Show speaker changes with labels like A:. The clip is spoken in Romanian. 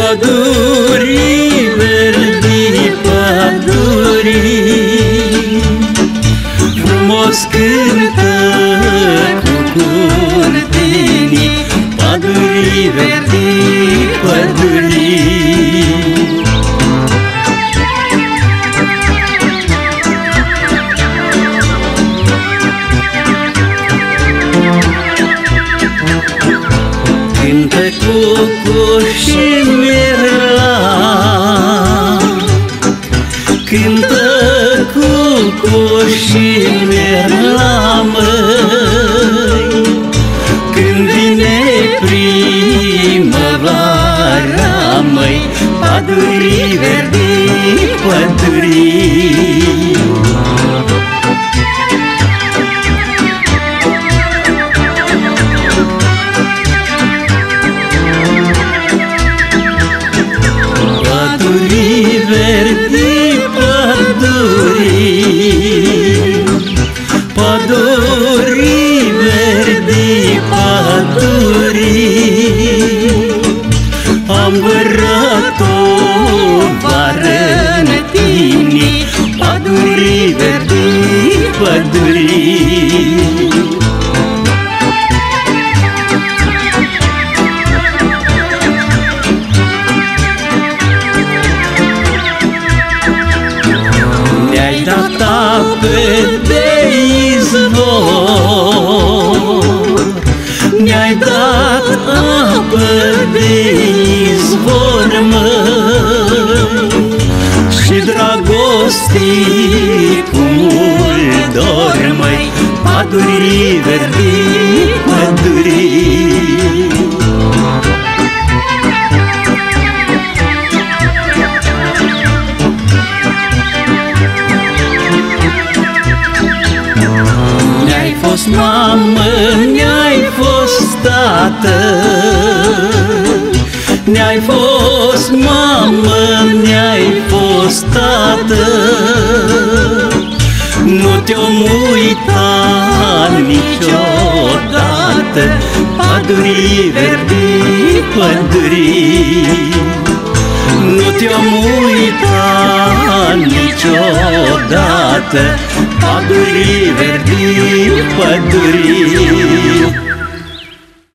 A: Pădurii verdi, pădurii, frumos cântă cu curtenii. Pădurii verdi, pădurii, cântă cucu și merlan, cântă cucu și merlan, măi, când vine primăvara, măi. Pădurii verdi, pădurii, pădurii verdi, pădurii, pădurii verdi, pădurii, am vărat-o vară în tine. Pădurii verdi, pădurii, ne-ai dat apă de izvor, ne-ai dat apă de izvor, măi, și dragostii cu mult dor, măi. Pădurii verdi, pădurii, ne-ai fost mamă, ne-ai fost tată, ne-ai fost mamă, ne-ai fost tată, nu te-om uita niciodată. Pădurii verdi, pădurii, nu te-om uita niciodată. Pădurii verdi, pădurii.